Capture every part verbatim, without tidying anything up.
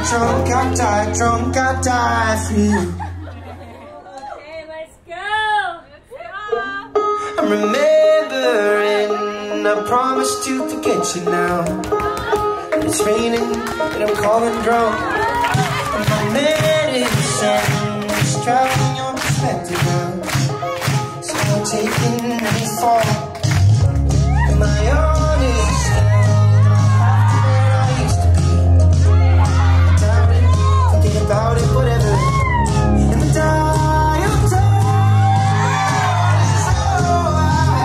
drunk, I die drunk, I die for you. Okay, let's go. I'm remembering I promised to forget you now. It's raining and I'm calling drunk. And my medicine is traveling your perspective now. So I'm taking any fall. Am I honest? Where I used to be. Doubt it, forget about it, whatever. And the dial turns. Oh,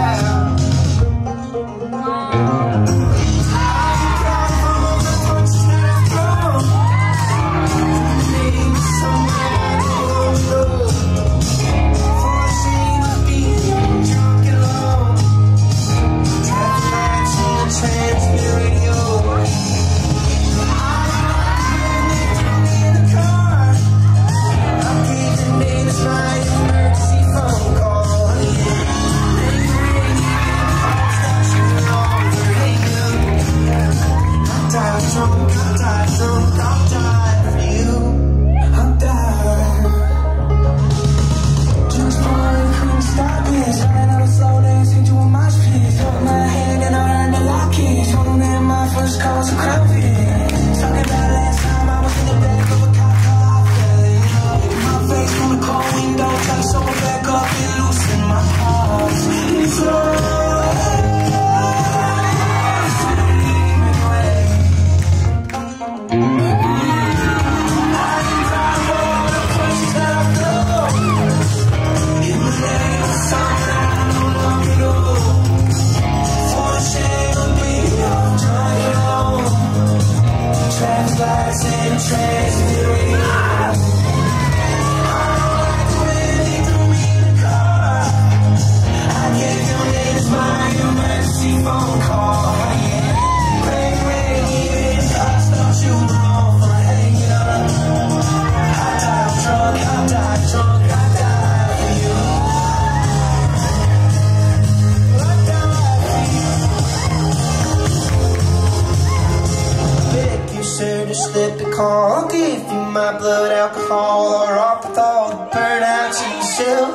slip the call. I'll give you my blood alcohol, or off with all the burnouts in your cell.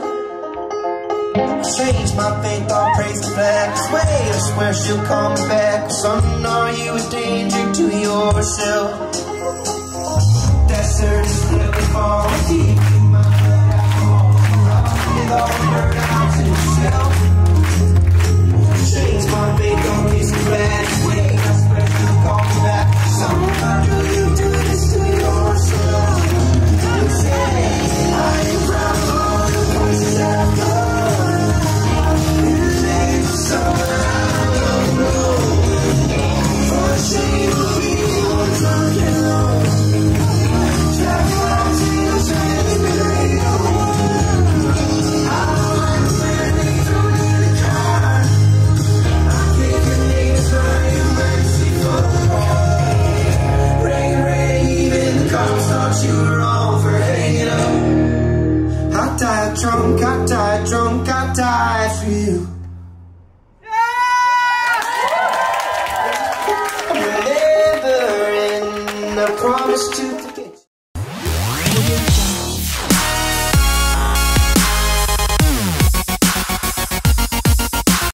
Change my faith, I'll praise the black way. I swear she'll call me back. Son, are you a danger to yourself? That's her, just slip the call. I'll give you my blood alcohol, or off with all the burnouts in your cell. Change my faith, I'll praise the black way. I swear she'll call me back. Son, are you drunk, I die drunk, I die for you. I'm remembering I promised to